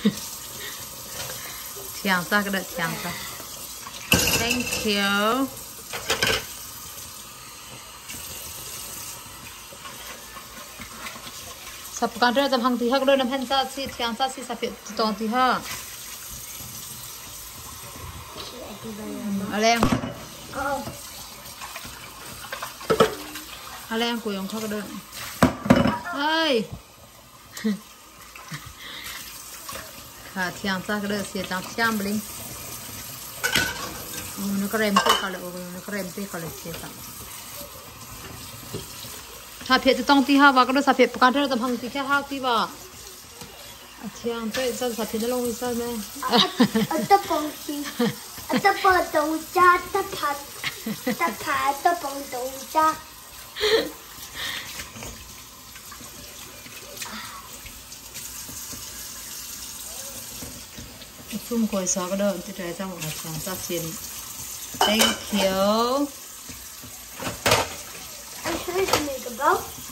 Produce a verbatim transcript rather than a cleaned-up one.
Chàng ra cái đợt chàng ra. Thank you. Sắp cả đợt tầm hàng thì hắc đôi năm hen sa si chàng sa si sắp bị tông thì ha. Alem. Alem của ông khóc đợt. Ơi. Khá chàng ra cái đợt xịt chàng chạm linh. Nó krem tê cả lại, nó krem tê cả lại xịt chàng. Sắp bị tông thì ha, và cái đợt sắp bị cả đợt tầm hàng thì cái ha thì vào. Chàng tê sao sắp bị nó lông sao nè. Ở tập bông chi, ở tập bông đầu cha, tập phạt, tập phạt tập bông đầu cha. Chung coi sao cái đó thì trái trong một chàng sa xin. Thank you. I'm trying to make a boat.